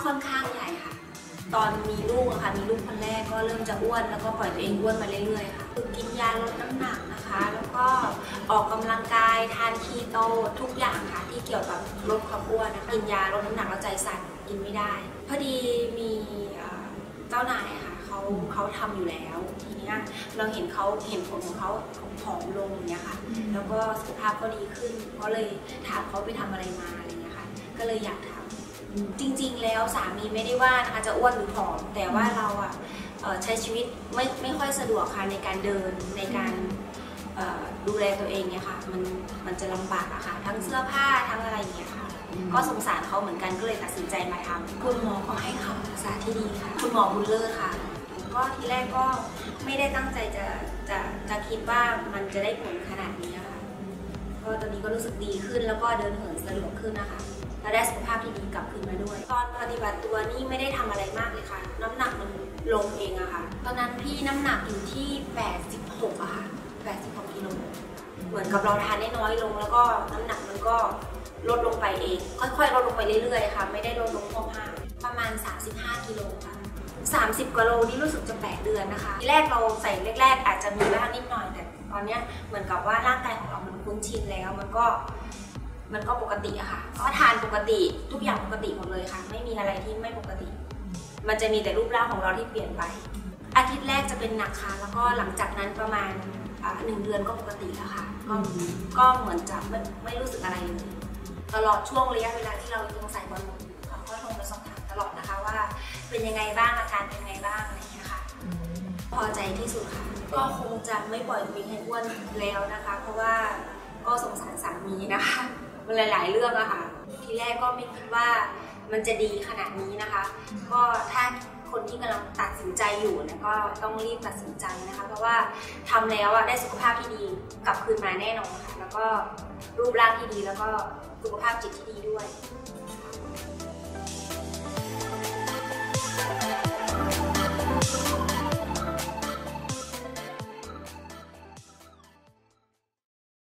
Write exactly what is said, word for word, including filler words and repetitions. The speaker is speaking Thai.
ค่อนข้างใหญ่ค่ะตอนมีลูกอะค่ะมีลูกคนแรกก็เริ่มจะอ้วนแล้วก็ปล่อยตัวเองอ้วนมาเรื่อยๆค่ะกินยาลดน้ำหนักนะคะแล้วก็ออกกำลังกายทานคีโตทุกอย่างค่ะที่เกี่ยวกับลดความอ้วนนะคะกินยาลดน้ำหนักแล้วใจสั่นกินไม่ได้พอดีมีเจ้านายค่ะเขาเขาทำอยู่แล้วทีนี้เราเห็นเขาเห็นผลของเขาผอมลงอย่างเงี้ยค่ะแล้วก็สุขภาพก็ดีขึ้นก็เลยถามเขาไปทำอะไรมาอะไรเงี้ยค่ะก็เลยอยากทำจริงๆแล้วสามีไม่ได้ว่านะคะจะอ้วนหรือผอมแต่ว่าเราอ่ะใช้ชีวิตไม่ไม่ค่อยสะดวกค่ะในการเดินในการดูแลตัวเองเนี่ยค่ะมันมันจะลำบากอะค่ะทั้งเสื้อผ้าทั้งอะไรอย่างเงี้ยค่ะก็สงสารเขาเหมือนกันก็เลยตัดสินใจมาทำคุณหมอก็ให้คำปรึกษาที่ดีค่ะคุณหมอบุญเลิศค่ะก็ทีแรกก็ไม่ได้ตั้งใจจะจะจะคิดว่ามันจะได้ผลขนาดนี้นะคะก็ตอนนี้ก็รู้สึกดีขึ้นแล้วก็เดินเหินสะดวกขึ้นนะคะและได้สุขภาพที่ดีกลับคืนมาด้วยตอนปฏิบัติตัวนี่ไม่ได้ทำอะไรมากเลยค่ะน้ำหนักมันลงเองอะค่ะตอนนั้นพี่น้ำหนักอยู่ที่แปดสิบหกอะค่ะแปดสิบหกกิโลเหมือนกับเราทานได้น้อยลงแล้วก็น้ำหนักมันก็ลดลงไปเองค่อยๆลดลงไปเรื่อยๆค่ะไม่ได้ลดลงพร่ๆประมาณสามสิบห้ากิโลค่ะสามสิบกว่าโลนี่รู้สึกจะแปดเดือนนะคะทีแรกเราใส่แรกๆอาจจะมีบ้างนิดหน่อยแต่ตอนนี้เหมือนกับว่าร่างกายของเรามันคุ้นชินแล้วมันก็มันก็ปกติอะค่ะก็ทานปกติทุกอย่างปกติหมดเลยค่ะไม่มีอะไรที่ไม่ปกติมันจะมีแต่รูปร่างของเราที่เปลี่ยนไปอาทิตย์แรกจะเป็นหนักค่ะแล้วก็หลังจากนั้นประมาณหนึ่งเดือนก็ปกติแล้วค่ะก็ก็เหมือนจะไม่ไม่รู้สึกอะไรเลยตลอดช่วงระยะเวลาที่เรายังใส่บอลลูนเขาก็โทรมาสอบถามตลอดนะคะว่าเป็นยังไงบ้างอาการเป็นยังไงบ้างอะไรอย่างเงี้ยค่ะพอใจที่สุดค่ะก็คงจะไม่ปล่อยตัวเองให้อ้วนแล้วนะคะเพราะว่าก็สงสารสามีนะคะมันหลายๆเรื่องอะค่ะทีแรกก็ไม่คิดว่ามันจะดีขนาดนี้นะคะก็ถ้าคนที่กำลังตัดสินใจอยู่นะก็ต้องรีบตัดสินใจนะคะเพราะว่าทำแล้วอะได้สุขภาพที่ดีกลับคืนมาแน่นอนค่ะแล้วก็รูปร่างที่ดีแล้วก็สุขภาพจิตที่ดีด้วย